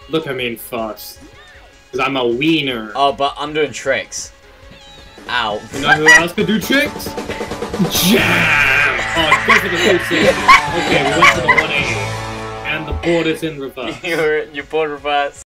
Look at me first. Because I'm a wiener. Oh, but I'm doing tricks. Ow. You know who else could do tricks? Jam! Oh, go for the 360. Okay, we went to the 180. And the board is in reverse. You're board reverse.